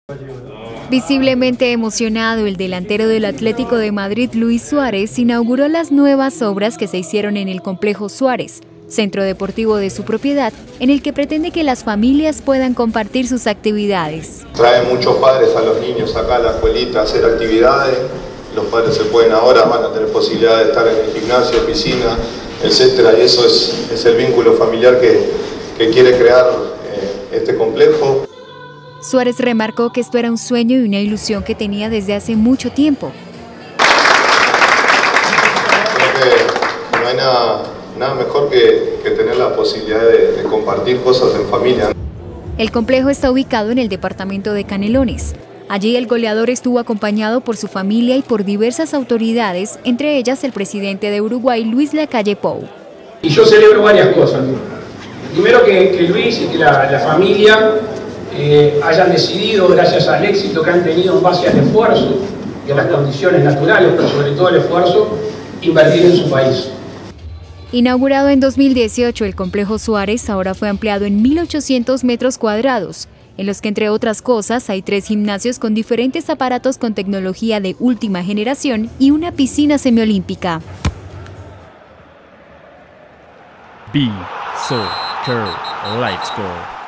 Visiblemente emocionado, el delantero del Atlético de Madrid, Luis Suárez, inauguró las nuevas obras que se hicieron en el Complejo Suárez, centro deportivo de su propiedad, en el que pretende que las familias puedan compartir sus actividades. Traen muchos padres a los niños acá a la escuelita a hacer actividades. Los padres van a tener posibilidad de estar en el gimnasio, piscina, etcétera, y eso es el vínculo familiar que quiere crear este complejo. Suárez remarcó que esto era un sueño y una ilusión que tenía desde hace mucho tiempo. Creo que no hay nada mejor que tener la posibilidad de compartir cosas en familia. El complejo está ubicado en el departamento de Canelones. Allí el goleador estuvo acompañado por su familia y por diversas autoridades, entre ellas el presidente de Uruguay, Luis Lacalle Pou. Y yo celebro varias cosas. Primero que Luis y que la familia hayan decidido, gracias al éxito que han tenido en base al esfuerzo y a las condiciones naturales, pero sobre todo el esfuerzo, invertir en su país. Inaugurado en 2018, el Complejo Suárez ahora fue ampliado en 1.800 metros cuadrados, en los que, entre otras cosas, hay 3 gimnasios con diferentes aparatos con tecnología de última generación y una piscina semiolímpica. Be Soccer Live Sport.